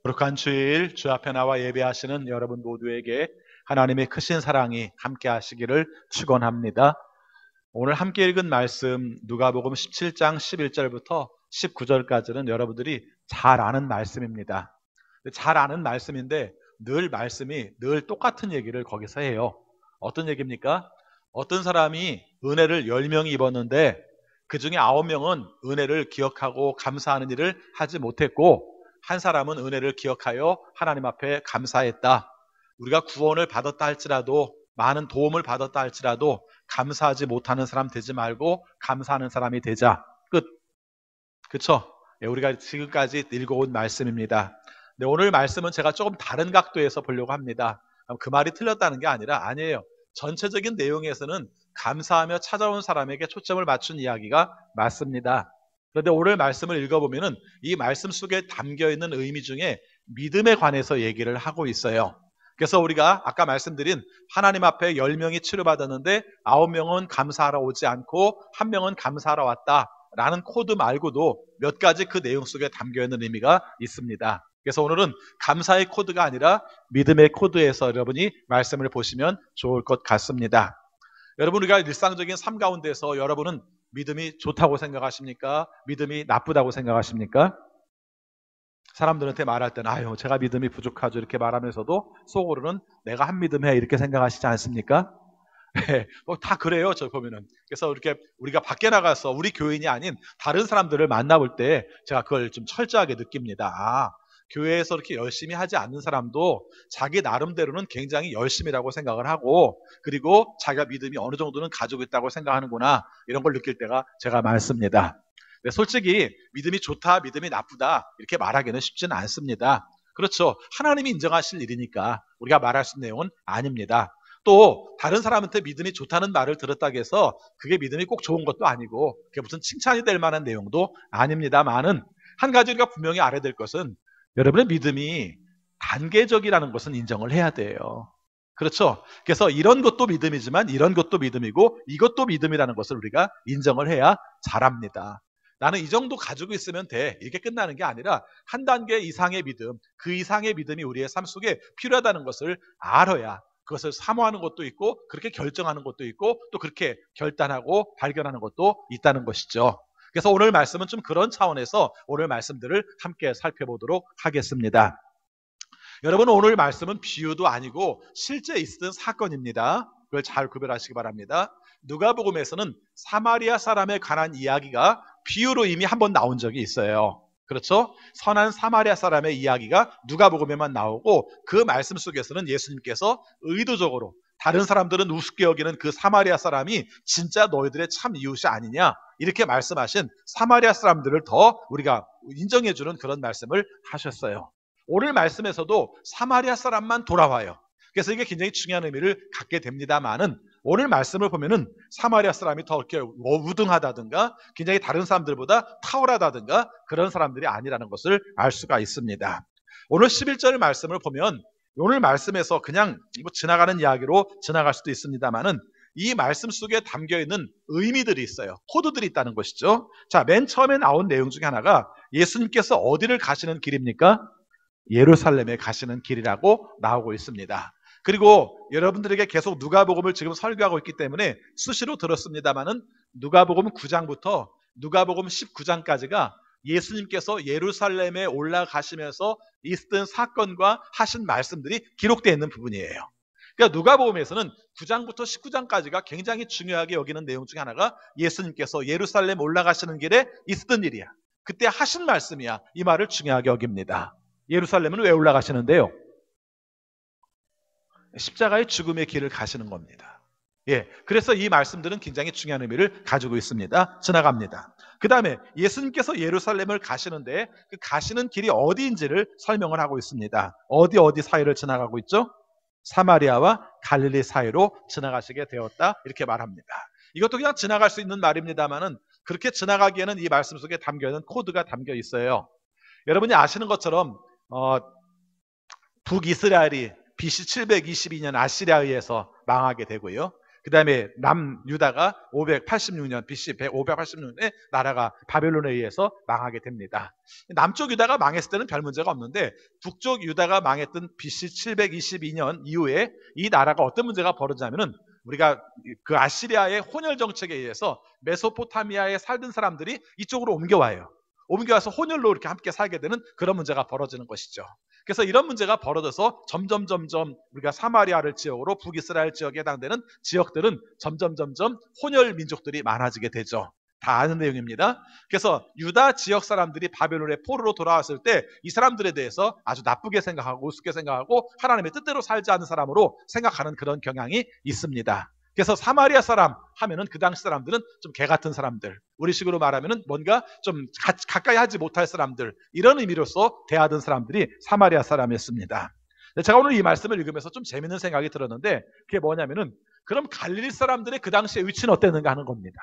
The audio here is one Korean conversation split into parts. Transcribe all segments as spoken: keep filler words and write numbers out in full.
거룩한 주일 주 앞에 나와 예배하시는 여러분 모두에게 하나님의 크신 사랑이 함께 하시기를 축원합니다. 오늘 함께 읽은 말씀 누가복음 십칠 장 십일 절부터 십구 절까지는 여러분들이 잘 아는 말씀입니다. 잘 아는 말씀인데 늘 말씀이 늘 똑같은 얘기를 거기서 해요. 어떤 얘기입니까? 어떤 사람이 은혜를 열 명이 입었는데 그 중에 아홉 명은 은혜를 기억하고 감사하는 일을 하지 못했고 한 사람은 은혜를 기억하여 하나님 앞에 감사했다. 우리가 구원을 받았다 할지라도 많은 도움을 받았다 할지라도 감사하지 못하는 사람 되지 말고 감사하는 사람이 되자. 끝. 그쵸? 예, 우리가 지금까지 읽어온 말씀입니다. 네, 오늘 말씀은 제가 조금 다른 각도에서 보려고 합니다. 그 말이 틀렸다는 게 아니라 아니에요. 전체적인 내용에서는 감사하며 찾아온 사람에게 초점을 맞춘 이야기가 맞습니다. 그런데 오늘 말씀을 읽어보면 이 말씀 속에 담겨있는 의미 중에 믿음에 관해서 얘기를 하고 있어요. 그래서 우리가 아까 말씀드린 하나님 앞에 열 명이 치료받았는데 아홉 명은 감사하러 오지 않고 한 명은 감사하러 왔다 라는 코드 말고도 몇 가지 그 내용 속에 담겨있는 의미가 있습니다. 그래서 오늘은 감사의 코드가 아니라 믿음의 코드에서 여러분이 말씀을 보시면 좋을 것 같습니다. 여러분, 우리가 일상적인 삶 가운데서 여러분은 믿음이 좋다고 생각하십니까? 믿음이 나쁘다고 생각하십니까? 사람들한테 말할 때는 아유 제가 믿음이 부족하죠 이렇게 말하면서도 속으로는 내가 한 믿음 해 이렇게 생각하시지 않습니까? 네, 뭐 다 그래요. 저 보면은. 그래서 이렇게 우리가 밖에 나가서 우리 교인이 아닌 다른 사람들을 만나볼 때 제가 그걸 좀 철저하게 느낍니다. 아, 교회에서 이렇게 열심히 하지 않는 사람도 자기 나름대로는 굉장히 열심이라고 생각을 하고 그리고 자기가 믿음이 어느 정도는 가지고 있다고 생각하는구나 이런 걸 느낄 때가 제가 많습니다. 네, 솔직히 믿음이 좋다, 믿음이 나쁘다 이렇게 말하기는 쉽지는 않습니다. 그렇죠. 하나님이 인정하실 일이니까 우리가 말할 수 있는 내용은 아닙니다. 또 다른 사람한테 믿음이 좋다는 말을 들었다고 해서 그게 믿음이 꼭 좋은 것도 아니고 그게 무슨 칭찬이 될 만한 내용도 아닙니다만은 한 가지 우리가 분명히 알아야 될 것은 여러분의 믿음이 단계적이라는 것은 인정을 해야 돼요. 그렇죠? 그래서 이런 것도 믿음이지만 이런 것도 믿음이고 이것도 믿음이라는 것을 우리가 인정을 해야 잘합니다. 나는 이 정도 가지고 있으면 돼. 이렇게 끝나는 게 아니라 한 단계 이상의 믿음, 그 이상의 믿음이 우리의 삶 속에 필요하다는 것을 알아야 그것을 사모하는 것도 있고 그렇게 결정하는 것도 있고 또 그렇게 결단하고 발견하는 것도 있다는 것이죠. 그래서 오늘 말씀은 좀 그런 차원에서 오늘 말씀들을 함께 살펴보도록 하겠습니다. 여러분, 오늘 말씀은 비유도 아니고 실제 있었던 사건입니다. 그걸 잘 구별하시기 바랍니다. 누가복음에서는 사마리아 사람에 관한 이야기가 비유로 이미 한번 나온 적이 있어요. 그렇죠? 선한 사마리아 사람의 이야기가 누가복음에만 나오고 그 말씀 속에서는 예수님께서 의도적으로 다른 사람들은 우습게 여기는 그 사마리아 사람이 진짜 너희들의 참 이웃이 아니냐 이렇게 말씀하신 사마리아 사람들을 더 우리가 인정해주는 그런 말씀을 하셨어요. 오늘 말씀에서도 사마리아 사람만 돌아와요. 그래서 이게 굉장히 중요한 의미를 갖게 됩니다만은 오늘 말씀을 보면은 사마리아 사람이 더 이렇게 우등하다든가 굉장히 다른 사람들보다 탁월하다든가 그런 사람들이 아니라는 것을 알 수가 있습니다. 오늘 십일 절 말씀을 보면 오늘 말씀에서 그냥 뭐 지나가는 이야기로 지나갈 수도 있습니다만은 이 말씀 속에 담겨있는 의미들이 있어요. 코드들이 있다는 것이죠. 자, 맨 처음에 나온 내용 중에 하나가 예수님께서 어디를 가시는 길입니까? 예루살렘에 가시는 길이라고 나오고 있습니다. 그리고 여러분들에게 계속 누가복음을 지금 설교하고 있기 때문에 수시로 들었습니다만은 누가복음 구 장부터 누가복음 십구 장까지가 예수님께서 예루살렘에 올라가시면서 있었던 사건과 하신 말씀들이 기록되어 있는 부분이에요. 그러니까 누가복음에서는 구 장부터 십구 장까지가 굉장히 중요하게 여기는 내용 중에 하나가 예수님께서 예루살렘 올라가시는 길에 있었던 일이야. 그때 하신 말씀이야. 이 말을 중요하게 여깁니다. 예루살렘은 왜 올라가시는데요? 십자가의 죽음의 길을 가시는 겁니다. 예, 그래서 이 말씀들은 굉장히 중요한 의미를 가지고 있습니다. 지나갑니다. 그 다음에 예수님께서 예루살렘을 가시는데 그 가시는 길이 어디인지를 설명을 하고 있습니다. 어디 어디 사이를 지나가고 있죠? 사마리아와 갈릴리 사이로 지나가시게 되었다 이렇게 말합니다. 이것도 그냥 지나갈 수 있는 말입니다만은 그렇게 지나가기에는 이 말씀 속에 담겨있는 코드가 담겨 있어요. 여러분이 아시는 것처럼 어, 북이스라엘이 비씨 칠백이십이 년 아시리아에 의해서 망하게 되고요. 그 다음에 남유다가 오백팔십육 년 비씨 오백팔십육 년에 나라가 바벨론에 의해서 망하게 됩니다. 남쪽 유다가 망했을 때는 별 문제가 없는데 북쪽 유다가 망했던 비씨 칠백이십이 년 이후에 이 나라가 어떤 문제가 벌어지냐면은 우리가 그 아시리아의 혼혈 정책에 의해서 메소포타미아에 살던 사람들이 이쪽으로 옮겨와요. 옮겨와서 혼혈로 이렇게 함께 살게 되는 그런 문제가 벌어지는 것이죠. 그래서 이런 문제가 벌어져서 점점 점점 우리가 사마리아를 지역으로 북이스라엘 지역에 해당되는 지역들은 점점 점점 혼혈 민족들이 많아지게 되죠. 다 아는 내용입니다. 그래서 유다 지역 사람들이 바벨론의 포로로 돌아왔을 때 이 사람들에 대해서 아주 나쁘게 생각하고 우습게 생각하고 하나님의 뜻대로 살지 않는 사람으로 생각하는 그런 경향이 있습니다. 그래서 사마리아 사람 하면은 그 당시 사람들은 좀 개 같은 사람들, 우리식으로 말하면은 뭔가 좀 가, 가까이 하지 못할 사람들, 이런 의미로서 대하던 사람들이 사마리아 사람이었습니다. 제가 오늘 이 말씀을 읽으면서 좀 재밌는 생각이 들었는데 그게 뭐냐면은 그럼 갈릴리 사람들의 그 당시의 위치는 어땠는가 하는 겁니다.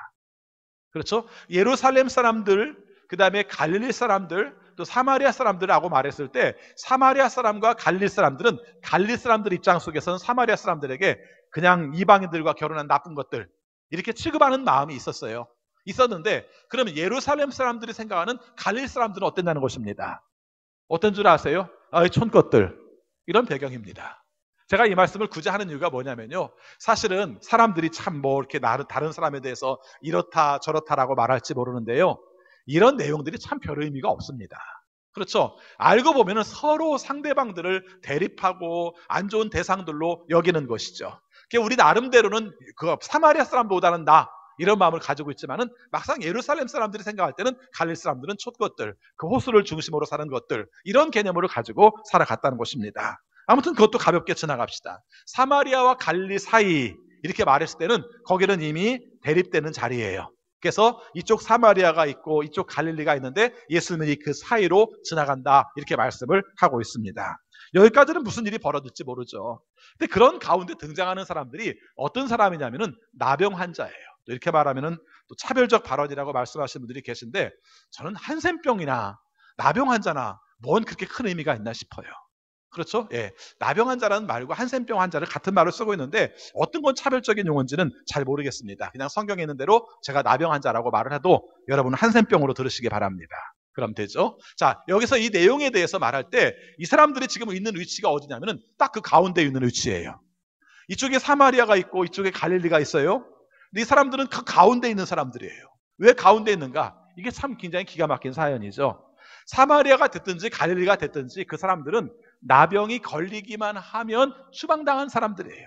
그렇죠? 예루살렘 사람들, 그 다음에 갈릴리 사람들, 또 사마리아 사람들하고 말했을 때 사마리아 사람과 갈릴리 사람들은 갈릴리 사람들 입장 속에서는 사마리아 사람들에게 그냥 이방인들과 결혼한 나쁜 것들 이렇게 취급하는 마음이 있었어요. 있었는데 그러면 예루살렘 사람들이 생각하는 갈릴리 사람들은 어땠냐는 것입니다. 어떤 줄 아세요? 아이 촌것들, 이런 배경입니다. 제가 이 말씀을 굳이 하는 이유가 뭐냐면요, 사실은 사람들이 참 뭐 이렇게 다른 사람에 대해서 이렇다 저렇다라고 말할지 모르는데요, 이런 내용들이 참 별 의미가 없습니다. 그렇죠? 알고 보면은 서로 상대방들을 대립하고 안 좋은 대상들로 여기는 것이죠. 우리 나름대로는 그 사마리아 사람보다는 나, 이런 마음을 가지고 있지만은 막상 예루살렘 사람들이 생각할 때는 갈릴리 사람들은 촛것들, 그 호수를 중심으로 사는 것들, 이런 개념으로 가지고 살아갔다는 것입니다. 아무튼 그것도 가볍게 지나갑시다. 사마리아와 갈릴리 사이 이렇게 말했을 때는 거기는 이미 대립되는 자리예요. 그래서 이쪽 사마리아가 있고 이쪽 갈릴리가 있는데 예수님이 그 사이로 지나간다, 이렇게 말씀을 하고 있습니다. 여기까지는 무슨 일이 벌어질지 모르죠. 근데 그런 가운데 등장하는 사람들이 어떤 사람이냐면은 나병 환자예요. 이렇게 말하면은 또 차별적 발언이라고 말씀하시는 분들이 계신데 저는 한센병이나 나병 환자나 뭔 그렇게 큰 의미가 있나 싶어요. 그렇죠? 예. 나병 환자라는 말과 한센병 환자를 같은 말을 쓰고 있는데 어떤 건 차별적인 용어인지는 잘 모르겠습니다. 그냥 성경에 있는 대로 제가 나병 환자라고 말을 해도 여러분은 한센병으로 들으시기 바랍니다. 그럼 되죠? 자, 여기서 이 내용에 대해서 말할 때 이 사람들이 지금 있는 위치가 어디냐면은 딱 그 가운데 있는 위치예요. 이쪽에 사마리아가 있고 이쪽에 갈릴리가 있어요. 근데 이 사람들은 그 가운데 있는 사람들이에요. 왜 가운데 있는가? 이게 참 굉장히 기가 막힌 사연이죠. 사마리아가 됐든지 갈릴리가 됐든지 그 사람들은 나병이 걸리기만 하면 추방당한 사람들이에요.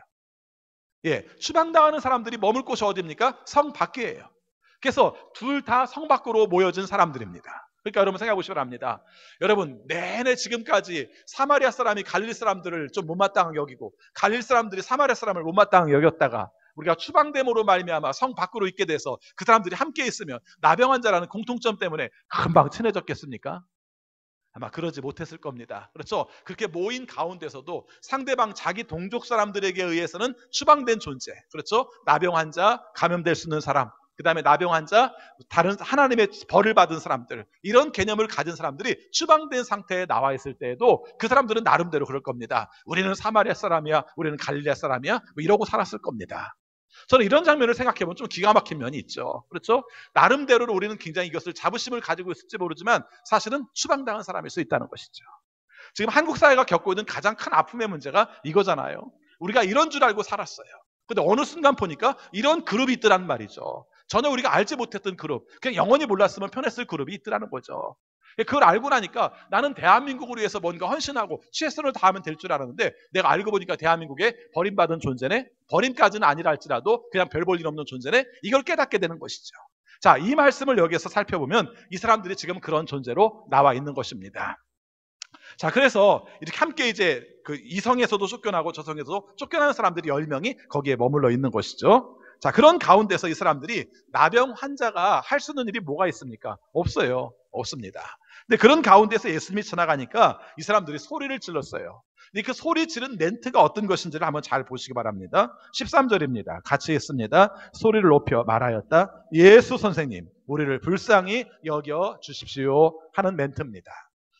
예, 추방당하는 사람들이 머물 곳이 어디입니까? 성 밖이에요. 그래서 둘 다 성 밖으로 모여진 사람들입니다. 그러니까 여러분 생각해 보시기 바랍니다. 여러분 내내 지금까지 사마리아 사람이 갈릴리 사람들을 좀 못마땅하게 여기고 갈릴리 사람들이 사마리아 사람을 못마땅하게 여겼다가 우리가 추방됨으로 말미암아 성 밖으로 있게 돼서 그 사람들이 함께 있으면 나병 환자라는 공통점 때문에 금방 친해졌겠습니까? 아마 그러지 못했을 겁니다. 그렇죠? 그렇게 모인 가운데서도 상대방 자기 동족 사람들에게 의해서는 추방된 존재, 그렇죠? 나병 환자, 감염될 수 있는 사람, 그 다음에 나병 환자, 다른 하나님의 벌을 받은 사람들, 이런 개념을 가진 사람들이 추방된 상태에 나와 있을 때에도 그 사람들은 나름대로 그럴 겁니다. 우리는 사마리아 사람이야, 우리는 갈릴리 사람이야, 뭐 이러고 살았을 겁니다. 저는 이런 장면을 생각해보면 좀 기가 막힌 면이 있죠. 그렇죠? 나름대로 우리는 굉장히 이것을 자부심을 가지고 있을지 모르지만 사실은 추방당한 사람일 수 있다는 것이죠. 지금 한국 사회가 겪고 있는 가장 큰 아픔의 문제가 이거잖아요. 우리가 이런 줄 알고 살았어요. 근데 어느 순간 보니까 이런 그룹이 있더란 말이죠. 전혀 우리가 알지 못했던 그룹, 그냥 영원히 몰랐으면 편했을 그룹이 있더라는 거죠. 그걸 알고 나니까 나는 대한민국을 위해서 뭔가 헌신하고 최선을 다하면 될 줄 알았는데 내가 알고 보니까 대한민국에 버림받은 존재네, 버림까지는 아니라 할지라도 그냥 별 볼 일 없는 존재네, 이걸 깨닫게 되는 것이죠. 자, 이 말씀을 여기에서 살펴보면 이 사람들이 지금 그런 존재로 나와 있는 것입니다. 자, 그래서 이렇게 함께 이제 그 이성에서도 쫓겨나고 저성에서도 쫓겨나는 사람들이 열 명이 거기에 머물러 있는 것이죠. 자, 그런 가운데서 이 사람들이 나병 환자가 할 수 있는 일이 뭐가 있습니까? 없어요. 없습니다. 근데 그런 가운데서 예수님이 지나가니까 이 사람들이 소리를 질렀어요. 근데 그 소리 지른 멘트가 어떤 것인지를 한번 잘 보시기 바랍니다. 십삼 절입니다. 같이 읽습니다. 소리를 높여 말하였다. 예수 선생님, 우리를 불쌍히 여겨 주십시오 하는 멘트입니다.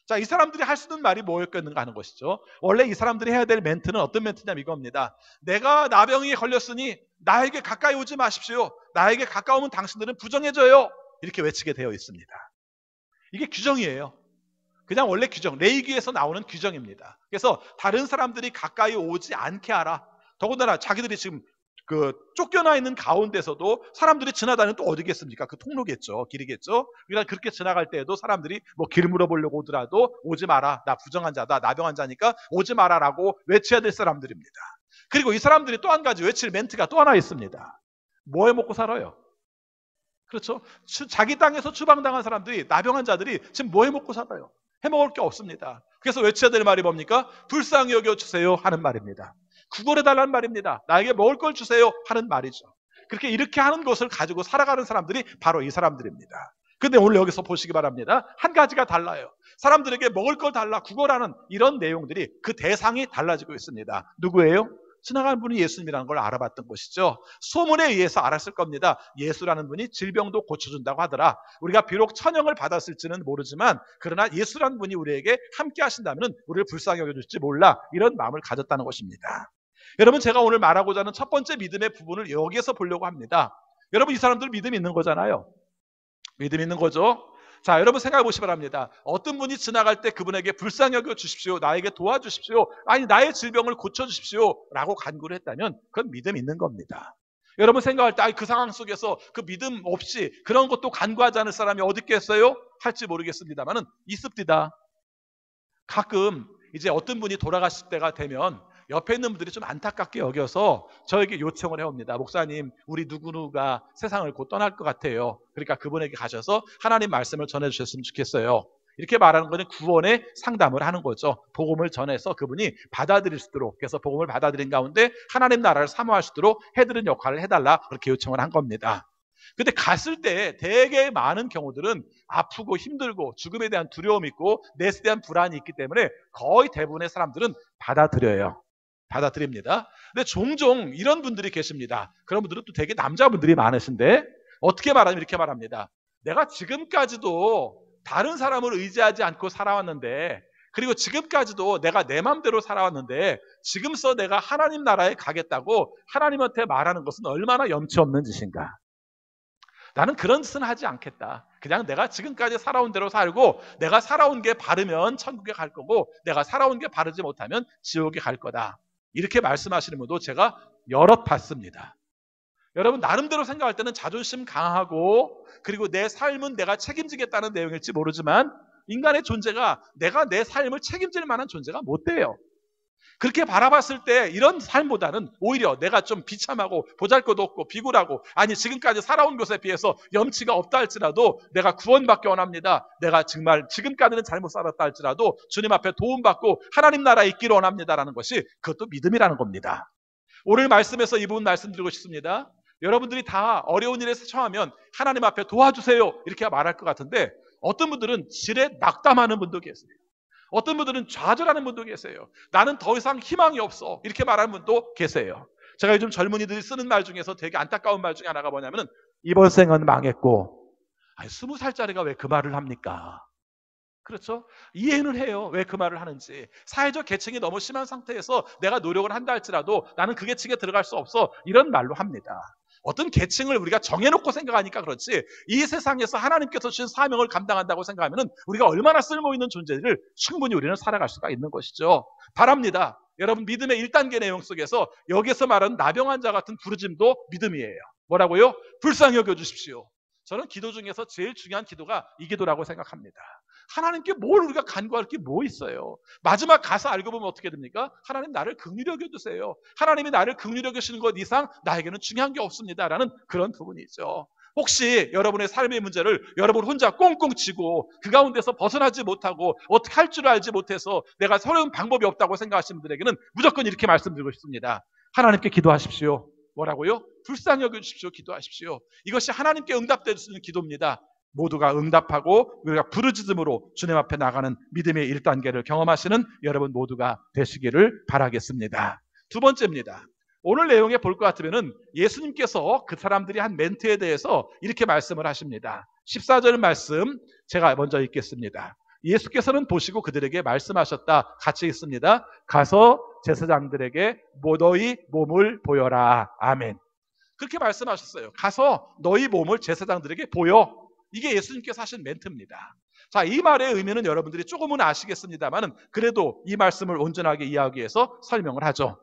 자, 이 사람들이 할 수 있는 말이 뭐였겠는가 하는 것이죠. 원래 이 사람들이 해야 될 멘트는 어떤 멘트냐면 이겁니다. 내가 나병이 걸렸으니 나에게 가까이 오지 마십시오. 나에게 가까우면 당신들은 부정해져요. 이렇게 외치게 되어 있습니다. 이게 규정이에요. 그냥 원래 규정, 레위기에서 나오는 규정입니다. 그래서 다른 사람들이 가까이 오지 않게 하라. 더군다나 자기들이 지금 그 쫓겨나 있는 가운데서도 사람들이 지나다니는 또 어디겠습니까? 그 통로겠죠. 길이겠죠. 그러니까 그렇게 지나갈 때에도 사람들이 뭐 길 물어보려고 오더라도 오지 마라. 나 부정한 자다. 나병한 자니까 오지 마라라고 외쳐야 될 사람들입니다. 그리고 이 사람들이 또 한 가지 외칠 멘트가 또 하나 있습니다. 뭐 해 먹고 살아요? 그렇죠. 자기 땅에서 추방당한 사람들이, 나병한 자들이 지금 뭐 해 먹고 살아요? 해먹을 게 없습니다. 그래서 외쳐야 될 말이 뭡니까? 불쌍히 여겨주세요 하는 말입니다. 구걸해달라는 말입니다. 나에게 먹을 걸 주세요 하는 말이죠. 그렇게 이렇게 하는 것을 가지고 살아가는 사람들이 바로 이 사람들입니다. 근데 오늘 여기서 보시기 바랍니다. 한 가지가 달라요. 사람들에게 먹을 걸 달라, 구걸하는 이런 내용들이 그 대상이 달라지고 있습니다. 누구예요? 지나가는 분이 예수님이라는 걸 알아봤던 것이죠. 소문에 의해서 알았을 겁니다. 예수라는 분이 질병도 고쳐준다고 하더라. 우리가 비록 천형을 받았을지는 모르지만 그러나 예수라는 분이 우리에게 함께 하신다면 우리를 불쌍히 여겨줄지 몰라. 이런 마음을 가졌다는 것입니다. 여러분, 제가 오늘 말하고자 하는 첫 번째 믿음의 부분을 여기에서 보려고 합니다. 여러분, 이 사람들 믿음이 있는 거잖아요. 믿음이 있는 거죠. 자, 여러분 생각해 보시기 바랍니다. 어떤 분이 지나갈 때 그분에게 불쌍히 여겨 주십시오, 나에게 도와주십시오, 아니 나의 질병을 고쳐주십시오 라고 간구를 했다면 그건 믿음이 있는 겁니다. 여러분 생각할 때 그 상황 속에서 그 믿음 없이 그런 것도 간구하지 않을 사람이 어디 있겠어요? 할지 모르겠습니다만은 있습니다. 가끔 이제 어떤 분이 돌아가실 때가 되면 옆에 있는 분들이 좀 안타깝게 여겨서 저에게 요청을 해옵니다. 목사님, 우리 누구누가 세상을 곧 떠날 것 같아요. 그러니까 그분에게 가셔서 하나님 말씀을 전해주셨으면 좋겠어요. 이렇게 말하는 것은 구원의 상담을 하는 거죠. 복음을 전해서 그분이 받아들일 수 있도록, 그래서 복음을 받아들인 가운데 하나님 나라를 사모할 수 있도록 해드리는 역할을 해달라, 그렇게 요청을 한 겁니다. 근데 갔을 때 되게 많은 경우들은 아프고 힘들고 죽음에 대한 두려움이 있고 넷에 대한 불안이 있기 때문에 거의 대부분의 사람들은 받아들여요. 받아들입니다. 근데 종종 이런 분들이 계십니다. 그런 분들은 또 되게 남자분들이 많으신데 어떻게 말하면 이렇게 말합니다. 내가 지금까지도 다른 사람을 의지하지 않고 살아왔는데, 그리고 지금까지도 내가 내 맘대로 살아왔는데 지금서 내가 하나님 나라에 가겠다고 하나님한테 말하는 것은 얼마나 염치 없는 짓인가. 나는 그런 짓은 하지 않겠다. 그냥 내가 지금까지 살아온 대로 살고 내가 살아온 게 바르면 천국에 갈 거고 내가 살아온 게 바르지 못하면 지옥에 갈 거다. 이렇게 말씀하시는 분도 제가 여럿 봤습니다. 여러분, 나름대로 생각할 때는 자존심 강하고 그리고 내 삶은 내가 책임지겠다는 내용일지 모르지만 인간의 존재가 내가 내 삶을 책임질 만한 존재가 못 돼요. 그렇게 바라봤을 때 이런 삶보다는 오히려 내가 좀 비참하고 보잘것도 없고 비굴하고, 아니 지금까지 살아온 것에 비해서 염치가 없다 할지라도 내가 구원받기 원합니다. 내가 정말 지금까지는 잘못 살았다 할지라도 주님 앞에 도움받고 하나님 나라에 있기를 원합니다라는 것이 그것도 믿음이라는 겁니다. 오늘 말씀에서 이 부분 말씀드리고 싶습니다. 여러분들이 다 어려운 일에 처하면 하나님 앞에 도와주세요 이렇게 말할 것 같은데 어떤 분들은 지레 낙담하는 분도 계세요. 어떤 분들은 좌절하는 분도 계세요. 나는 더 이상 희망이 없어 이렇게 말하는 분도 계세요. 제가 요즘 젊은이들이 쓰는 말 중에서 되게 안타까운 말 중에 하나가 뭐냐면 이번 생은 망했고, 아니 스무 살짜리가 왜 그 말을 합니까? 그렇죠? 이해는 해요. 왜 그 말을 하는지. 사회적 계층이 너무 심한 상태에서 내가 노력을 한다 할지라도 나는 그 계층에 들어갈 수 없어 이런 말로 합니다. 어떤 계층을 우리가 정해놓고 생각하니까 그렇지 이 세상에서 하나님께서 주신 사명을 감당한다고 생각하면 우리가 얼마나 쓸모있는 존재를 충분히 우리는 살아갈 수가 있는 것이죠. 바랍니다. 여러분, 믿음의 일 단계 내용 속에서 여기서 말하는 나병한 자 같은 부르짐도 믿음이에요. 뭐라고요? 불쌍히 여겨주십시오. 저는 기도 중에서 제일 중요한 기도가 이 기도라고 생각합니다. 하나님께 뭘 우리가 간구할 게 뭐 있어요? 마지막 가서 알고 보면 어떻게 됩니까? 하나님 나를 긍휼히 여겨주세요. 하나님이 나를 긍휼히 여기시는 것 이상 나에게는 중요한 게 없습니다라는 그런 부분이죠. 혹시 여러분의 삶의 문제를 여러분 혼자 꽁꽁 쥐고 그 가운데서 벗어나지 못하고 어떻게 할 줄 알지 못해서 내가 새로운 방법이 없다고 생각하시는 분들에게는 무조건 이렇게 말씀드리고 싶습니다. 하나님께 기도하십시오. 뭐라고요? 불쌍히 여겨주십시오. 기도하십시오. 이것이 하나님께 응답될 수 있는 기도입니다. 모두가 응답하고 우리가 부르짖음으로 주님 앞에 나가는 믿음의 일 단계를 경험하시는 여러분 모두가 되시기를 바라겠습니다. 두 번째입니다. 오늘 내용에 볼 것 같으면 예수님께서 그 사람들이 한 멘트에 대해서 이렇게 말씀을 하십니다. 십사 절 말씀 제가 먼저 읽겠습니다. 예수께서는 보시고 그들에게 말씀하셨다. 같이 있습니다. 가서 제사장들에게 뭐 너희 몸을 보여라. 아멘. 그렇게 말씀하셨어요. 가서 너희 몸을 제사장들에게 보여. 이게 예수님께서 하신 멘트입니다. 자, 이 말의 의미는 여러분들이 조금은 아시겠습니다만은 그래도 이 말씀을 온전하게 이해하기 위해서 설명을 하죠.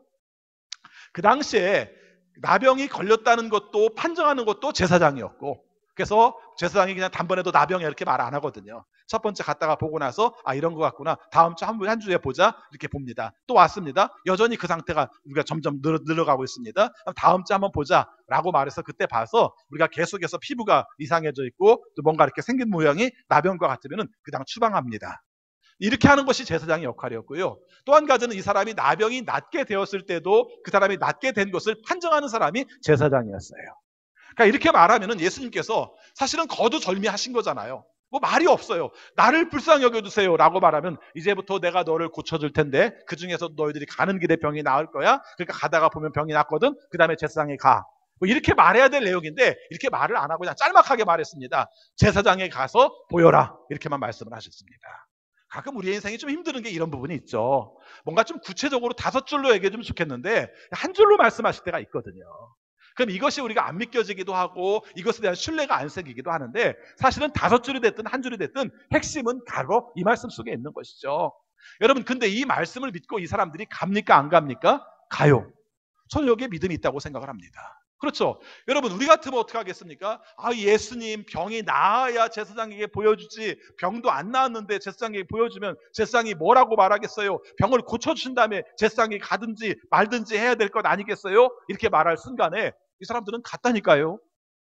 그 당시에 나병이 걸렸다는 것도 판정하는 것도 제사장이었고, 그래서 제사장이 그냥 단번에도 나병이야 이렇게 말 안 하거든요. 첫 번째 갔다가 보고 나서 아 이런 것 같구나. 다음 주 한 한 주에 보자 이렇게 봅니다. 또 왔습니다. 여전히 그 상태가 우리가 점점 늘어, 늘어가고 있습니다. 다음 주 한번 보자라고 말해서 그때 봐서 우리가 계속해서 피부가 이상해져 있고 또 뭔가 이렇게 생긴 모양이 나병과 같으면은 그냥 추방합니다. 이렇게 하는 것이 제사장의 역할이었고요. 또 한 가지는 이 사람이 나병이 낫게 되었을 때도 그 사람이 낫게 된 것을 판정하는 사람이 제사장이었어요. 그러니까 이렇게 말하면은 예수님께서 사실은 거두절미하신 거잖아요. 뭐 말이 없어요. 나를 불쌍히 여겨주세요 라고 말하면 이제부터 내가 너를 고쳐줄 텐데 그 중에서 너희들이 가는 길에 병이 나을 거야. 그러니까 가다가 보면 병이 낫거든. 그 다음에 제사장에 가. 뭐 이렇게 말해야 될 내용인데 이렇게 말을 안 하고 그냥 짤막하게 말했습니다. 제사장에 가서 보여라. 이렇게만 말씀을 하셨습니다. 가끔 우리 인생이 좀 힘드는 게 이런 부분이 있죠. 뭔가 좀 구체적으로 다섯 줄로 얘기해주면 좋겠는데 한 줄로 말씀하실 때가 있거든요. 그럼 이것이 우리가 안 믿겨지기도 하고 이것에 대한 신뢰가 안 생기기도 하는데 사실은 다섯 줄이 됐든 한 줄이 됐든 핵심은 바로 이 말씀 속에 있는 것이죠. 여러분 근데 이 말씀을 믿고 이 사람들이 갑니까 안 갑니까? 가요. 저는 여기에 믿음이 있다고 생각을 합니다. 그렇죠. 여러분 우리 같으면 어떻게 하겠습니까? 아 예수님 병이 나아야 제사장에게 보여주지 병도 안 나았는데 제사장에게 보여주면 제사장이 뭐라고 말하겠어요? 병을 고쳐주신 다음에 제사장이 가든지 말든지 해야 될 것 아니겠어요? 이렇게 말할 순간에 이 사람들은 갔다니까요.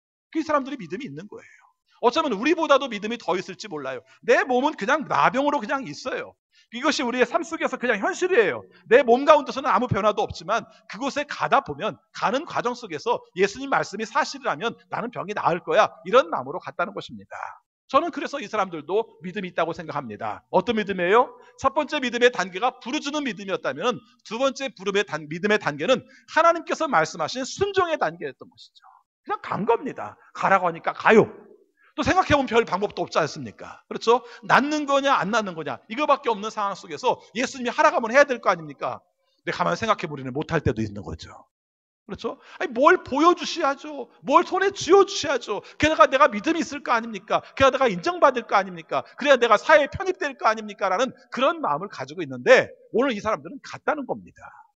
이 사람들이 믿음이 있는 거예요. 어쩌면 우리보다도 믿음이 더 있을지 몰라요. 내 몸은 그냥 나병으로 그냥 있어요. 이것이 우리의 삶 속에서 그냥 현실이에요. 내 몸 가운데서는 아무 변화도 없지만 그곳에 가다 보면 가는 과정 속에서 예수님 말씀이 사실이라면 나는 병이 나을 거야. 이런 마음으로 갔다는 것입니다. 저는 그래서 이 사람들도 믿음이 있다고 생각합니다. 어떤 믿음이에요? 첫 번째 믿음의 단계가 부르짖는 믿음이었다면 두 번째 부름의 단, 믿음의 단계는 하나님께서 말씀하신 순종의 단계였던 것이죠. 그냥 간 겁니다. 가라고 하니까 가요. 또 생각해보면 별 방법도 없지 않습니까? 그렇죠? 낫는 거냐 안 낫는 거냐 이거밖에 없는 상황 속에서 예수님이 하라고 하면 해야 될 거 아닙니까? 근데 가만히 생각해보면 못할 때도 있는 거죠. 그렇죠? 아니, 뭘 보여주셔야죠. 뭘 손에 쥐어주셔야죠. 게다가 내가 믿음이 있을 거 아닙니까? 게다가 내가 인정받을 거 아닙니까? 그래야 내가 사회에 편입될 거 아닙니까? 라는 그런 마음을 가지고 있는데 오늘 이 사람들은 같다는 겁니다.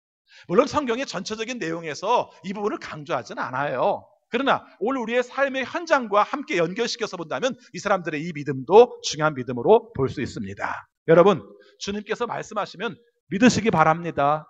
물론 성경의 전체적인 내용에서 이 부분을 강조하지는 않아요. 그러나 오늘 우리의 삶의 현장과 함께 연결시켜서 본다면 이 사람들의 이 믿음도 중요한 믿음으로 볼 수 있습니다. 여러분, 주님께서 말씀하시면 믿으시기 바랍니다.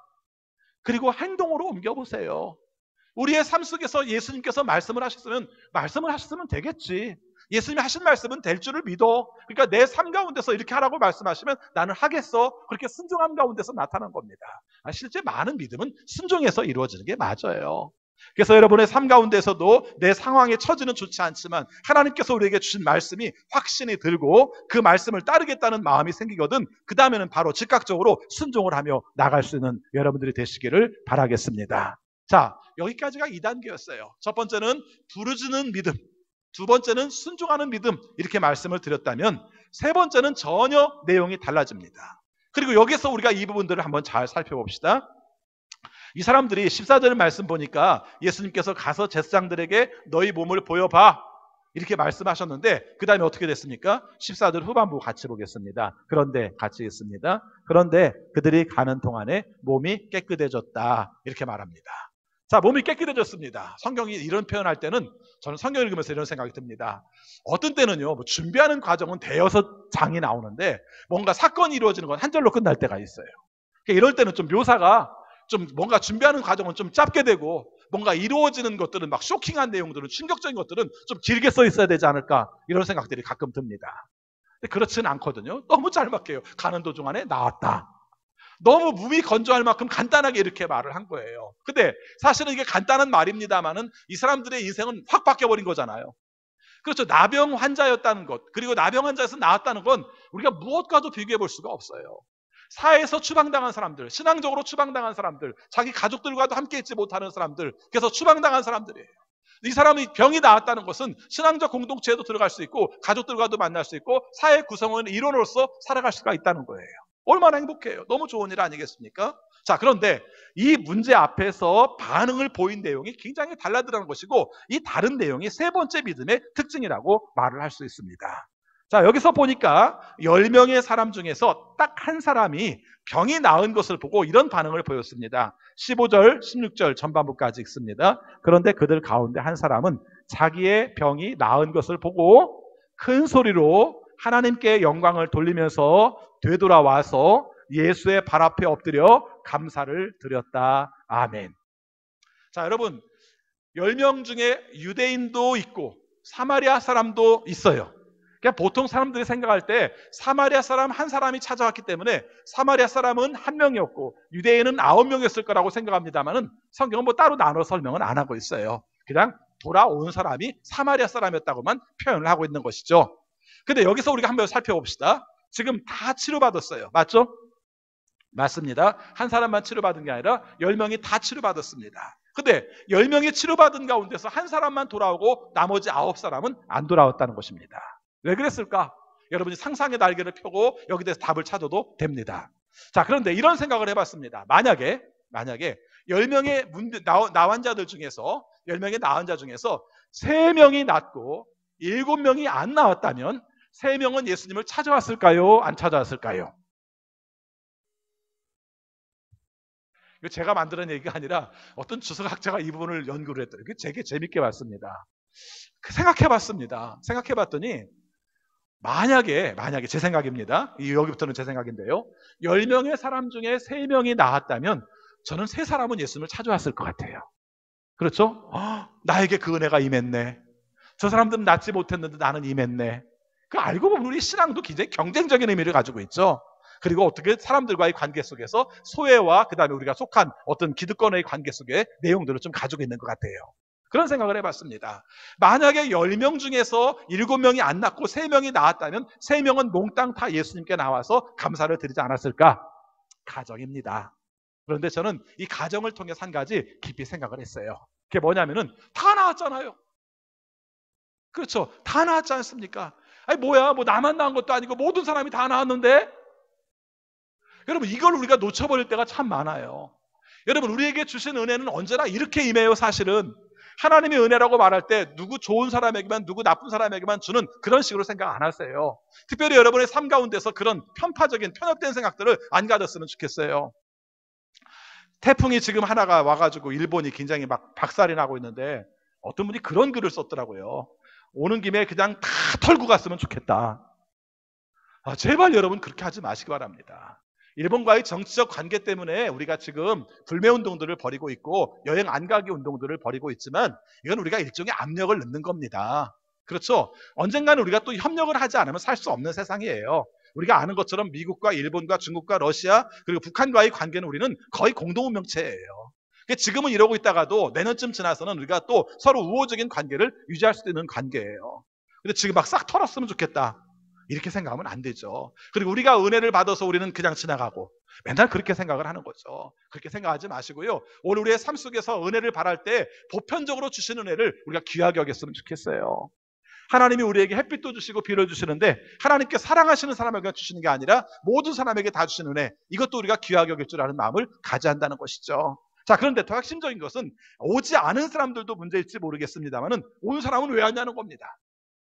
그리고 행동으로 옮겨보세요. 우리의 삶 속에서 예수님께서 말씀을 하셨으면 말씀을 하셨으면 되겠지. 예수님이 하신 말씀은 될 줄을 믿어. 그러니까 내 삶 가운데서 이렇게 하라고 말씀하시면 나는 하겠어. 그렇게 순종함 가운데서 나타난 겁니다. 실제 많은 믿음은 순종해서 이루어지는 게 맞아요. 그래서 여러분의 삶 가운데서도 내 상황의 처지는 좋지 않지만 하나님께서 우리에게 주신 말씀이 확신이 들고 그 말씀을 따르겠다는 마음이 생기거든 그 다음에는 바로 즉각적으로 순종을 하며 나갈 수 있는 여러분들이 되시기를 바라겠습니다. 자, 여기까지가 이 단계였어요. 첫 번째는 부르짖는 믿음, 두 번째는 순종하는 믿음 이렇게 말씀을 드렸다면 세 번째는 전혀 내용이 달라집니다. 그리고 여기서 우리가 이 부분들을 한번 잘 살펴봅시다. 이 사람들이 십사 절 말씀 보니까 예수님께서 가서 제사장들에게 너희 몸을 보여봐 이렇게 말씀하셨는데 그 다음에 어떻게 됐습니까? 십사 절 후반부 같이 보겠습니다. 그런데 같이 있습니다. 그런데 그들이 가는 동안에 몸이 깨끗해졌다 이렇게 말합니다. 자, 몸이 깨끗해졌습니다. 성경이 이런 표현할 때는 저는 성경 읽으면서 이런 생각이 듭니다. 어떤 때는요 뭐 준비하는 과정은 대여섯 장이 나오는데 뭔가 사건이 이루어지는 건 한 절로 끝날 때가 있어요. 그러니까 이럴 때는 좀 묘사가 좀 뭔가 준비하는 과정은 좀 짧게 되고 뭔가 이루어지는 것들은 막 쇼킹한 내용들은 충격적인 것들은 좀 길게 써 있어야 되지 않을까 이런 생각들이 가끔 듭니다. 근데 그렇지는 않거든요. 너무 짧게 해요. 가는 도중 안에 나왔다. 너무 몸이 건조할 만큼 간단하게 이렇게 말을 한 거예요. 근데 사실은 이게 간단한 말입니다만은 이 사람들의 인생은 확 바뀌어버린 거잖아요. 그렇죠. 나병 환자였다는 것 그리고 나병 환자에서 나왔다는 건 우리가 무엇과도 비교해 볼 수가 없어요. 사회에서 추방당한 사람들, 신앙적으로 추방당한 사람들, 자기 가족들과도 함께 있지 못하는 사람들, 그래서 추방당한 사람들이에요. 이 사람이 병이 나았다는 것은 신앙적 공동체에도 들어갈 수 있고 가족들과도 만날 수 있고 사회 구성원의 일원으로서 살아갈 수가 있다는 거예요. 얼마나 행복해요. 너무 좋은 일 아니겠습니까? 자, 그런데 이 문제 앞에서 반응을 보인 내용이 굉장히 달라드는 것이고 이 다른 내용이 세 번째 믿음의 특징이라고 말을 할 수 있습니다. 자, 여기서 보니까 열 명의 사람 중에서 딱 한 사람이 병이 나은 것을 보고 이런 반응을 보였습니다. 십오 절, 십육 절 전반부까지 읽습니다. 그런데 그들 가운데 한 사람은 자기의 병이 나은 것을 보고 큰 소리로 하나님께 영광을 돌리면서 되돌아와서 예수의 발 앞에 엎드려 감사를 드렸다. 아멘. 자, 여러분, 열 명 중에 유대인도 있고 사마리아 사람도 있어요. 그러니까 보통 사람들이 생각할 때 사마리아 사람 한 사람이 찾아왔기 때문에 사마리아 사람은 한 명이었고 유대인은 아홉 명이었을 거라고 생각합니다만은 성경은 뭐 따로 나눠 설명은 안 하고 있어요. 그냥 돌아온 사람이 사마리아 사람이었다고만 표현을 하고 있는 것이죠. 근데 여기서 우리가 한번 살펴봅시다. 지금 다 치료받았어요. 맞죠? 맞습니다. 한 사람만 치료받은 게 아니라 열 명이 다 치료받았습니다. 근데 열 명이 치료받은 가운데서 한 사람만 돌아오고 나머지 아홉 사람은 안 돌아왔다는 것입니다. 왜 그랬을까? 여러분이 상상의 날개를 펴고 여기 대해서 답을 찾아도 됩니다. 자, 그런데 이런 생각을 해봤습니다. 만약에 만약에 열 명의 나환자들 중에서 열 명의 나환자 중에서 세 명이 낫고 일곱 명이 안 나왔다면 세 명은 예수님을 찾아왔을까요? 안 찾아왔을까요? 이거 제가 만드는 얘기가 아니라 어떤 주석학자가 이 부분을 연구를 했더니 되게 재밌게 봤습니다. 생각해봤습니다. 생각해봤더니 만약에 만약에 제 생각입니다. 여기부터는 제 생각인데요. 열 명의 사람 중에 세 명이 나았다면 저는 세 사람은 예수님을 찾아왔을 것 같아요. 그렇죠? 어, 나에게 그 은혜가 임했네. 저 사람들은 낫지 못했는데 나는 임했네. 그 알고 보면 우리 신앙도 굉장히 경쟁적인 의미를 가지고 있죠. 그리고 어떻게 사람들과의 관계 속에서 소외와 그 다음에 우리가 속한 어떤 기득권의 관계 속에 내용들을 좀 가지고 있는 것 같아요. 그런 생각을 해봤습니다. 만약에 열 명 중에서 일곱 명이 안 낳고 세 명이 나왔다면 세 명은 몽땅 다 예수님께 나와서 감사를 드리지 않았을까? 가정입니다. 그런데 저는 이 가정을 통해서 한 가지 깊이 생각을 했어요. 그게 뭐냐면은 다 나왔잖아요. 그렇죠. 다 나왔지 않습니까? 아니 뭐야, 뭐 나만 나온 것도 아니고 모든 사람이 다 나왔는데? 여러분, 이걸 우리가 놓쳐버릴 때가 참 많아요. 여러분, 우리에게 주신 은혜는 언제나 이렇게 임해요. 사실은 하나님의 은혜라고 말할 때 누구 좋은 사람에게만 누구 나쁜 사람에게만 주는 그런 식으로 생각 안 하세요. 특별히 여러분의 삶 가운데서 그런 편파적인 편협된 생각들을 안 가졌으면 좋겠어요. 태풍이 지금 하나가 와가지고 일본이 굉장히 막 박살이 나고 있는데 어떤 분이 그런 글을 썼더라고요. 오는 김에 그냥 다 털고 갔으면 좋겠다. 아, 제발 여러분 그렇게 하지 마시기 바랍니다. 일본과의 정치적 관계 때문에 우리가 지금 불매운동들을 벌이고 있고 여행 안 가기 운동들을 벌이고 있지만 이건 우리가 일종의 압력을 넣는 겁니다. 그렇죠? 언젠가는 우리가 또 협력을 하지 않으면 살 수 없는 세상이에요. 우리가 아는 것처럼 미국과 일본과 중국과 러시아 그리고 북한과의 관계는 우리는 거의 공동운명체예요. 지금은 이러고 있다가도 내년쯤 지나서는 우리가 또 서로 우호적인 관계를 유지할 수 있는 관계예요. 근데 지금 막 싹 털었으면 좋겠다. 이렇게 생각하면 안 되죠. 그리고 우리가 은혜를 받아서 우리는 그냥 지나가고 맨날 그렇게 생각을 하는 거죠. 그렇게 생각하지 마시고요. 오늘 우리의 삶 속에서 은혜를 바랄 때 보편적으로 주신 은혜를 우리가 귀하게 여겼으면 좋겠어요. 하나님이 우리에게 햇빛도 주시고 비를 주시는데 하나님께 사랑하시는 사람에게 주시는 게 아니라 모든 사람에게 다 주시는 은혜, 이것도 우리가 귀하게 여길 줄 아는 마음을 가져야 한다는 것이죠. 자, 그런데 더 핵심적인 것은 오지 않은 사람들도 문제일지 모르겠습니다만은 온 사람은 왜 왔냐는 겁니다.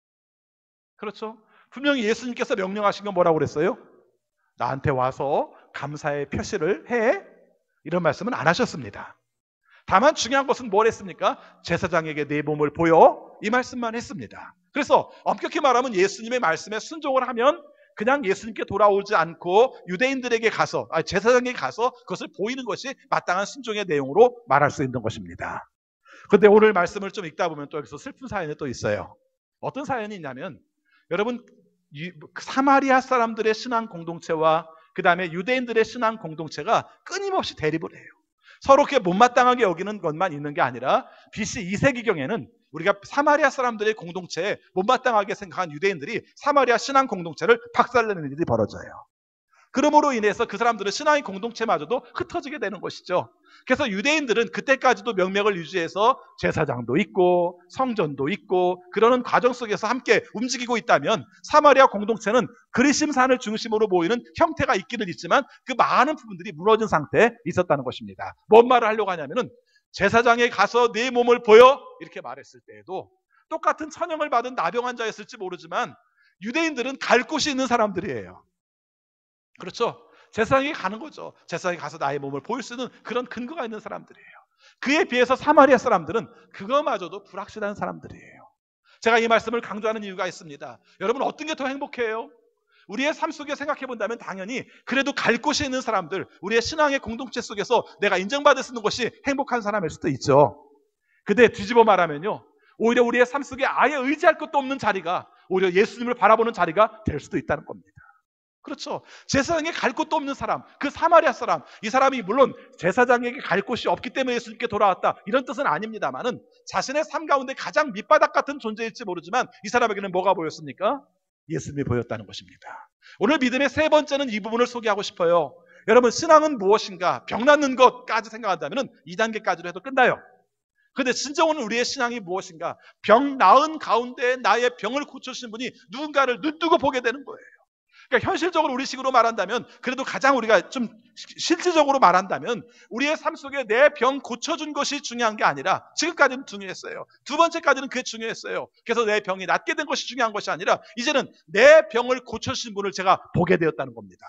그렇죠? 분명히 예수님께서 명령하신 건 뭐라고 그랬어요? 나한테 와서 감사의 표시를 해. 이런 말씀은 안 하셨습니다. 다만 중요한 것은 뭘 했습니까? 제사장에게 내 몸을 보여. 이 말씀만 했습니다. 그래서 엄격히 말하면 예수님의 말씀에 순종을 하면 그냥 예수님께 돌아오지 않고 유대인들에게 가서, 아니 제사장에게 가서 그것을 보이는 것이 마땅한 순종의 내용으로 말할 수 있는 것입니다. 그런데 오늘 말씀을 좀 읽다 보면 또 여기서 슬픈 사연이 또 있어요. 어떤 사연이 있냐면 여러분, 사마리아 사람들의 신앙 공동체와 그 다음에 유대인들의 신앙 공동체가 끊임없이 대립을 해요. 서로 그렇게 못마땅하게 여기는 것만 있는 게 아니라 비씨 이 세기경에는 우리가 사마리아 사람들의 공동체에 못마땅하게 생각한 유대인들이 사마리아 신앙 공동체를 박살내는 일이 벌어져요. 그러므로 인해서 그 사람들은 신앙의 공동체마저도 흩어지게 되는 것이죠. 그래서 유대인들은 그때까지도 명맥을 유지해서 제사장도 있고 성전도 있고 그러는 과정 속에서 함께 움직이고 있다면, 사마리아 공동체는 그리심산을 중심으로 모이는 형태가 있기는 있지만 그 많은 부분들이 무너진 상태에 있었다는 것입니다. 뭔 말을 하려고 하냐면은, 제사장에 가서 네 몸을 보여 이렇게 말했을 때에도 똑같은 천형을 받은 나병 환자였을지 모르지만 유대인들은 갈 곳이 있는 사람들이에요. 그렇죠? 제사장에 가는 거죠. 제사장에 가서 나의 몸을 보일 수 있는 그런 근거가 있는 사람들이에요. 그에 비해서 사마리아 사람들은 그거마저도 불확실한 사람들이에요. 제가 이 말씀을 강조하는 이유가 있습니다. 여러분, 어떤 게 더 행복해요? 우리의 삶 속에 생각해 본다면 당연히 그래도 갈 곳이 있는 사람들, 우리의 신앙의 공동체 속에서 내가 인정받을 수 있는 것이 행복한 사람일 수도 있죠. 근데 뒤집어 말하면요, 오히려 우리의 삶 속에 아예 의지할 것도 없는 자리가 오히려 예수님을 바라보는 자리가 될 수도 있다는 겁니다. 그렇죠. 제사장에 갈 곳도 없는 사람, 그 사마리아 사람, 이 사람이 물론 제사장에게 갈 곳이 없기 때문에 예수님께 돌아왔다 이런 뜻은 아닙니다만은, 자신의 삶 가운데 가장 밑바닥 같은 존재일지 모르지만 이 사람에게는 뭐가 보였습니까? 예수님이 보였다는 것입니다. 오늘 믿음의 세 번째는 이 부분을 소개하고 싶어요. 여러분, 신앙은 무엇인가? 병 낫는 것까지 생각한다면 이 단계까지로 해도 끝나요. 그런데 진짜 오늘 우리의 신앙이 무엇인가? 병 나은 가운데 나의 병을 고쳐주신 분이 누군가를 눈뜨고 보게 되는 거예요. 그러니까 현실적으로 우리 식으로 말한다면, 그래도 가장 우리가 좀 실질적으로 말한다면, 우리의 삶 속에 내 병 고쳐준 것이 중요한 게 아니라, 지금까지는 중요했어요. 두 번째까지는 그게 중요했어요. 그래서 내 병이 낫게 된 것이 중요한 것이 아니라 이제는 내 병을 고쳐주신 분을 제가 보게 되었다는 겁니다.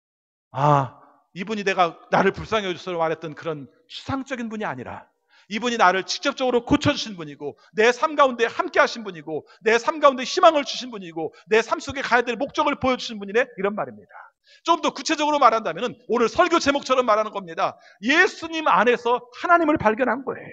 아, 이분이 내가 나를 불쌍히 여주소서 말했던 그런 추상적인 분이 아니라 이분이 나를 직접적으로 고쳐주신 분이고, 내 삶 가운데 함께 하신 분이고, 내 삶 가운데 희망을 주신 분이고, 내 삶 속에 가야 될 목적을 보여주신 분이네, 이런 말입니다. 좀 더 구체적으로 말한다면 오늘 설교 제목처럼 말하는 겁니다. 예수님 안에서 하나님을 발견한 거예요.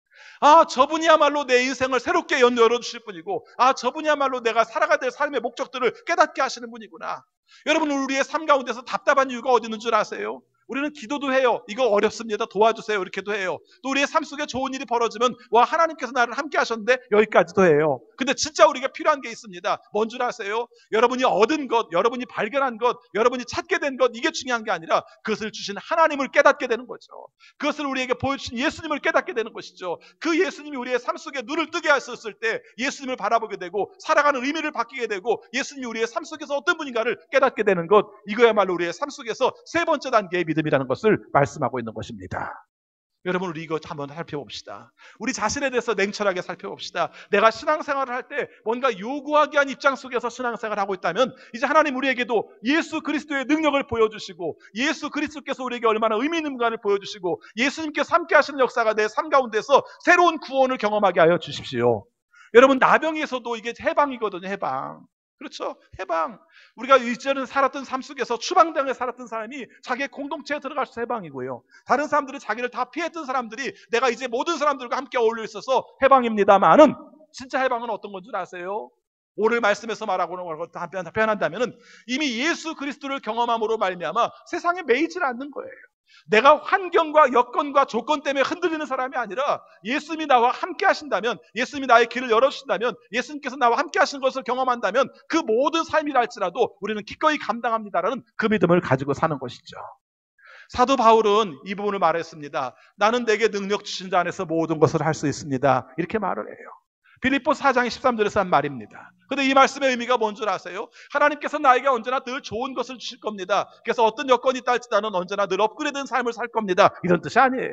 아, 저분이야말로 내 인생을 새롭게 열어주실 분이고, 아, 저분이야말로 내가 살아가야 될 삶의 목적들을 깨닫게 하시는 분이구나. 여러분, 우리의 삶 가운데서 답답한 이유가 어디 있는 줄 아세요? 우리는 기도도 해요. 이거 어렵습니다. 도와주세요. 이렇게도 해요. 또 우리의 삶 속에 좋은 일이 벌어지면, 와, 하나님께서 나를 함께 하셨는데 여기까지도 해요. 근데 진짜 우리가 필요한 게 있습니다. 뭔 줄 아세요? 여러분이 얻은 것, 여러분이 발견한 것, 여러분이 찾게 된 것, 이게 중요한 게 아니라 그것을 주신 하나님을 깨닫게 되는 거죠. 그것을 우리에게 보여주신 예수님을 깨닫게 되는 것이죠. 그 예수님이 우리의 삶 속에 눈을 뜨게 하셨을 때 예수님을 바라보게 되고 살아가는 의미를 바뀌게 되고, 예수님이 우리의 삶 속에서 어떤 분인가를 깨닫게 되는 것, 이거야말로 우리의 삶 속에서 세 번째 단계의 믿음 이라는 것을 말씀하고 있는 것입니다. 여러분, 우리 이거 한번 살펴봅시다. 우리 자신에 대해서 냉철하게 살펴봅시다. 내가 신앙생활을 할 때 뭔가 요구하게 한 입장 속에서 신앙생활을 하고 있다면, 이제 하나님 우리에게도 예수 그리스도의 능력을 보여주시고, 예수 그리스도께서 우리에게 얼마나 의미 있는가를 보여주시고, 예수님께서 함께 하시는 역사가 내 삶 가운데서 새로운 구원을 경험하게 하여 주십시오. 여러분, 나병에서도 이게 해방이거든요. 해방. 그렇죠? 해방. 우리가 이전에 살았던 삶 속에서 추방당해 살았던 사람이 자기의 공동체에 들어갈 수 해방이고요. 다른 사람들이 자기를 다 피했던 사람들이 내가 이제 모든 사람들과 함께 어울려 있어서 해방입니다만은, 진짜 해방은 어떤 건 줄 아세요? 오늘 말씀에서 말하고는 것도 한편 표현한다면, 이미 예수 그리스도를 경험함으로 말미암아 세상에 매이질 않는 거예요. 내가 환경과 여건과 조건 때문에 흔들리는 사람이 아니라, 예수님이 나와 함께 하신다면, 예수님이 나의 길을 열어주신다면, 예수님께서 나와 함께 하신 것을 경험한다면 그 모든 삶이라 할지라도 우리는 기꺼이 감당합니다라는 그 믿음을 가지고 사는 것이죠. 사도 바울은 이 부분을 말했습니다. 나는 내게 능력 주신 자 안에서 모든 것을 할 수 있습니다. 이렇게 말을 해요. 빌립보 사 장 십삼 절에서 한 말입니다. 그런데 이 말씀의 의미가 뭔 줄 아세요? 하나님께서 나에게 언제나 늘 좋은 것을 주실 겁니다. 그래서 어떤 여건이 있다 할지라도 나는 언제나 늘 업그레이드된 삶을 살 겁니다. 이런 뜻이 아니에요.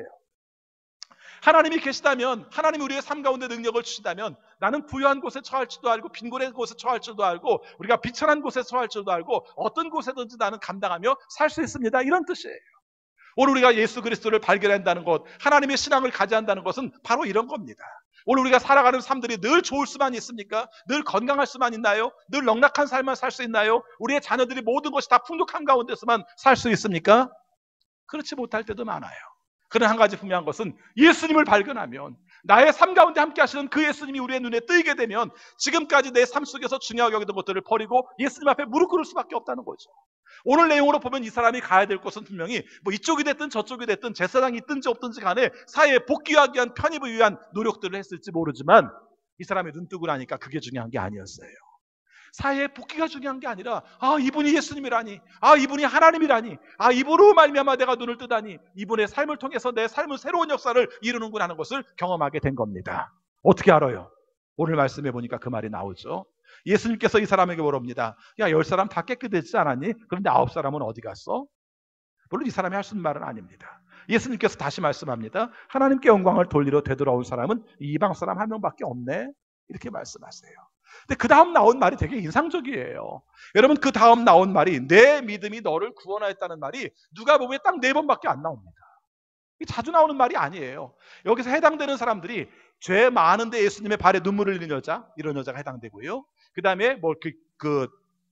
하나님이 계시다면, 하나님이 우리의 삶 가운데 능력을 주신다면, 나는 부유한 곳에 처할 줄도 알고 빈곤한 곳에 처할 줄도 알고 우리가 비천한 곳에 처할 줄도 알고 어떤 곳에든지 나는 감당하며 살 수 있습니다. 이런 뜻이에요. 오늘 우리가 예수 그리스도를 발견한다는 것, 하나님의 신앙을 가져한다는 것은 바로 이런 겁니다. 오늘 우리가 살아가는 삶들이 늘 좋을 수만 있습니까? 늘 건강할 수만 있나요? 늘 넉넉한 삶만 살 수 있나요? 우리의 자녀들이 모든 것이 다 풍족한 가운데서만 살 수 있습니까? 그렇지 못할 때도 많아요. 그런 한 가지 분명한 것은, 예수님을 발견하면, 나의 삶 가운데 함께 하시는 그 예수님이 우리의 눈에 뜨이게 되면, 지금까지 내 삶 속에서 중요하게 여기던 것들을 버리고 예수님 앞에 무릎 꿇을 수밖에 없다는 거죠. 오늘 내용으로 보면 이 사람이 가야 될 곳은 분명히 뭐 이쪽이 됐든 저쪽이 됐든 제사장이 있든지 없든지 간에 사회에 복귀하기 위한, 편입을 위한 노력들을 했을지 모르지만, 이 사람이 눈 뜨고 나니까 그게 중요한 게 아니었어요. 사회의 복귀가 중요한 게 아니라 아 이분이 예수님이라니, 아 이분이 하나님이라니, 아 이분으로 말미암아 내가 눈을 뜨다니, 이분의 삶을 통해서 내 삶은 새로운 역사를 이루는구나 하는 것을 경험하게 된 겁니다. 어떻게 알아요? 오늘 말씀해 보니까 그 말이 나오죠. 예수님께서 이 사람에게 물어봅니다. 야, 열 사람 다 깨끗했지 않았니? 그런데 아홉 사람은 어디 갔어? 물론 이 사람이 할 수 있는 말은 아닙니다. 예수님께서 다시 말씀합니다. 하나님께 영광을 돌리러 되돌아온 사람은 이방 사람 한 명밖에 없네, 이렇게 말씀하세요. 근데 그 다음 나온 말이 되게 인상적이에요. 여러분, 그 다음 나온 말이 내 믿음이 너를 구원하였다는 말이 누가복음에 딱 네 번밖에 안 나옵니다. 자주 나오는 말이 아니에요. 여기서 해당되는 사람들이 죄 많은데 예수님의 발에 눈물을 흘린 여자, 이런 여자가 해당되고요. 그 다음에 뭐 그 그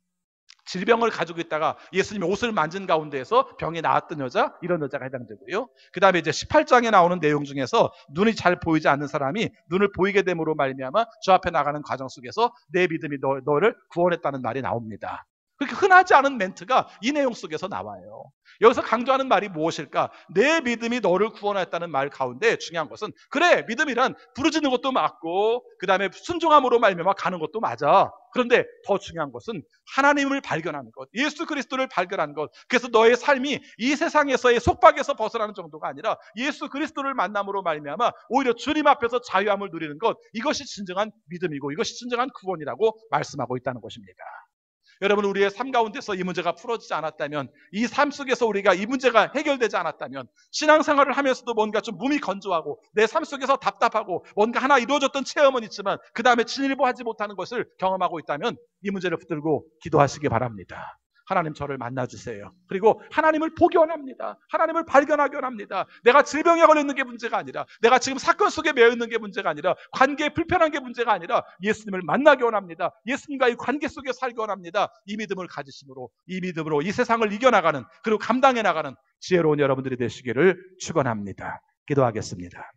질병을 가지고 있다가 예수님의 옷을 만진 가운데에서 병이 나았던 여자, 이런 여자가 해당되고요. 그 다음에 이제 십팔 장에 나오는 내용 중에서 눈이 잘 보이지 않는 사람이 눈을 보이게 됨으로 말미암아 저 앞에 나가는 과정 속에서 내 믿음이 너, 너를 구원했다는 말이 나옵니다. 그렇게 흔하지 않은 멘트가 이 내용 속에서 나와요. 여기서 강조하는 말이 무엇일까? 내 믿음이 너를 구원했다는 말 가운데 중요한 것은, 그래, 믿음이란 부르짖는 것도 맞고 그 다음에 순종함으로 말미암아 가는 것도 맞아. 그런데 더 중요한 것은 하나님을 발견하는 것, 예수 그리스도를 발견하는 것. 그래서 너의 삶이 이 세상에서의 속박에서 벗어나는 정도가 아니라 예수 그리스도를 만남으로 말미암아 오히려 주님 앞에서 자유함을 누리는 것, 이것이 진정한 믿음이고 이것이 진정한 구원이라고 말씀하고 있다는 것입니다. 여러분, 우리의 삶 가운데서 이 문제가 풀어지지 않았다면, 이 삶 속에서 우리가 이 문제가 해결되지 않았다면, 신앙생활을 하면서도 뭔가 좀 몸이 건조하고 내 삶 속에서 답답하고 뭔가 하나 이루어졌던 체험은 있지만 그 다음에 진일보하지 못하는 것을 경험하고 있다면 이 문제를 붙들고 기도하시기 바랍니다. 하나님, 저를 만나주세요. 그리고 하나님을 보기 원합니다. 하나님을 발견하기 원합니다. 내가 질병에 걸려 있는 게 문제가 아니라, 내가 지금 사건 속에 매여 있는 게 문제가 아니라, 관계에 불편한 게 문제가 아니라 예수님을 만나기 원합니다. 예수님과의 관계 속에 살기 원합니다. 이 믿음을 가지심으로, 이 믿음으로 이 세상을 이겨나가는, 그리고 감당해 나가는 지혜로운 여러분들이 되시기를 축원합니다. 기도하겠습니다.